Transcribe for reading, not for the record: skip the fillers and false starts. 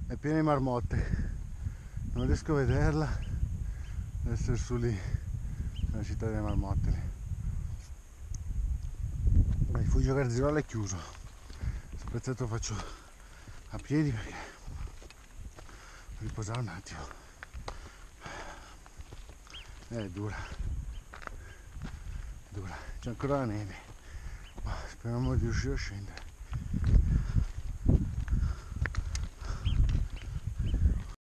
è piena di marmotte, non riesco a vederla, deve essere su lì, nella città delle marmotte lì. Il rifugio Garzirola è chiuso, questo pezzetto faccio a piedi perché riposare un attimo, è dura, c'è ancora la neve, ma speriamo di riuscire a scendere.